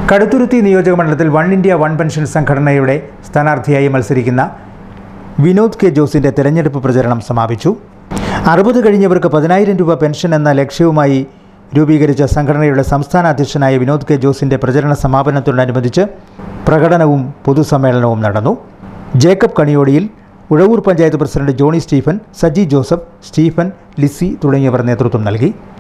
കടുത്തുരുത്തി നിയോജകമണ്ഡലത്തിൽ one India one pension സംഘടനയുടെ സ്ഥാനാർത്ഥിയായി മത്സരിക്കുന്ന വിനോദ് കെ ജോസിൻ്റെ തെരഞ്ഞെടുപ്പ് പ്രചരണം സമാപിച്ചു. 60 കഴിഞ്ഞവർക്ക് 10,000 രൂപ പെൻഷൻ എന്ന ലക്ഷ്യവുമായി രൂപീകരിച്ച സംഘടനയുടെ സംസ്ഥാന അധ്യക്ഷനായ വിനോദ് കെ ജോസിൻ്റെ പ്രചരണ സമാപനത്തോടനുബന്ധിച്ച് പ്രകടനവും പൊതുസമ്മേളനവും നടന്നു. ജേക്കബ് കണിയോടിയിൽ, ഉഴവൂർ പഞ്ചായത്ത് പ്രസിഡന്റ് ജോണി സ്റ്റീഫൻ, സജി ജോസഫ്, സ്റ്റീഫൻ, ലിസി തുടങ്ങിയവർ നേതൃത്വം നൽകി.